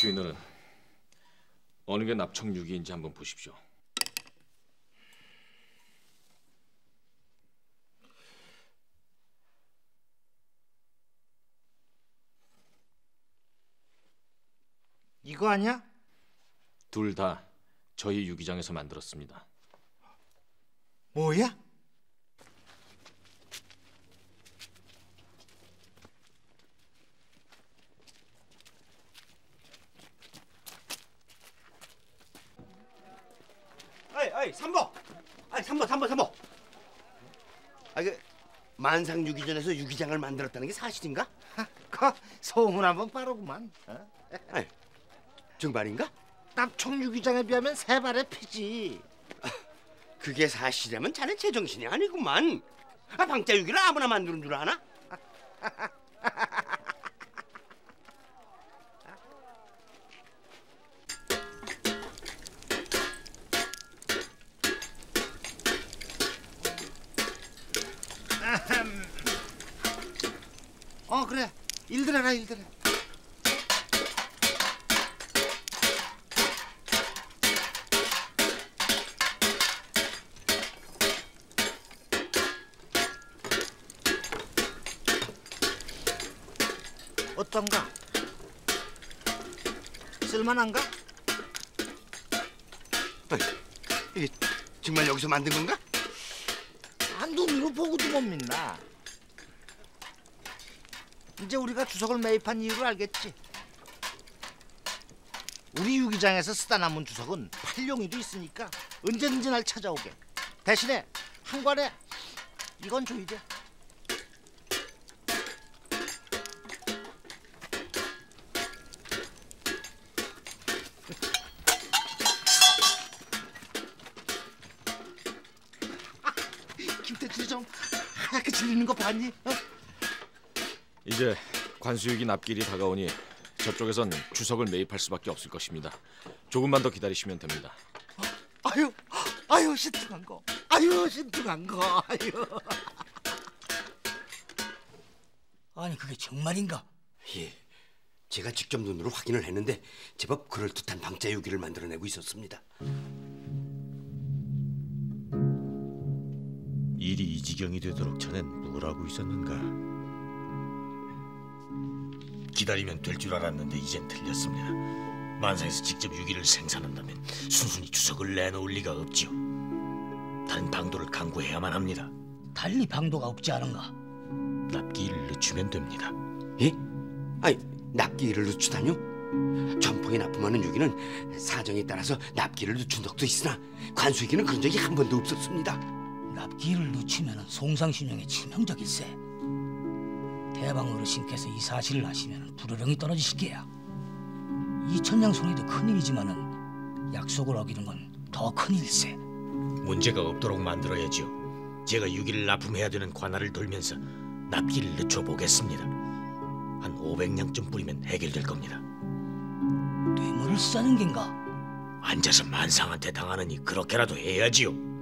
주인어른, 어느 게 납청유기인지 한번 보십시오. 이거 아니야? 둘 다 저희 유기장에서 만들었습니다. 뭐야? 아이, 삼보. 삼보. 그 만상 유기전에서 유기장을 만들었다는 게 사실인가? 그 소문 한번 빠르구만. 아이, 정말인가? 납청 유기장에 비하면 세 발의 피지. 그게 사실이라면 자네 제정신이 아니구만. 방자 유기를 아무나 만드는 줄 아나? 그래. 일들 해라. 어떤가? 쓸만한가? 이게 정말 여기서 만든 건가? 눈으로 보고도 못 믿나. 이제 우리가 주석을 매입한 이유를 알겠지. 우리 유기장에서 쓰다 남은 주석은 팔룡이도 있으니까 언제든지 날 찾아오게. 대신에 한 관에 이건 줘야 돼. 김태출이 좀 하얗게 질리는 거 봤니? 이제 관수유기 납기일이 다가오니 저쪽에선 주석을 매입할 수밖에 없을 것입니다. 조금만 더 기다리시면 됩니다. 아유 신통한 거. 아유. 아니 그게 정말인가? 예, 제가 직접 눈으로 확인을 했는데 제법 그럴듯한 방자 유기를 만들어내고 있었습니다. 일이 이 지경이 되도록 자넨 뭘 하고 있었는가? 기다리면 될 줄 알았는데 이젠 틀렸습니다. 만상에서 직접 유기를 생산한다면 순순히 주석을 내놓을 리가 없지요. 다른 방도를 강구해야만 합니다. 달리 방도가 없지 않은가? 납기일을 늦추면 됩니다. 예? 아니, 납기일을 늦추다뇨? 전폭에 납품하는 유기는 사정에 따라서 납기를 늦춘 적도 있으나 관수유기는 그런 적이 한 번도 없었습니다. 납기일을 늦추면 송상신용에 치명적일세. 대방 어르신께서 이 사실을 아시면 불호령이 떨어지실 게야. 이천냥 손해도 큰일이지만은 약속을 어기는 건 더 큰일세. 문제가 없도록 만들어야지요. 제가 유기를 납품해야 되는 관할을 돌면서 납기를 늦춰보겠습니다. 한 500냥쯤 뿌리면 해결될 겁니다. 뇌물을 쓰자는 겐가? 앉아서 만상한테 당하느니 그렇게라도 해야지요.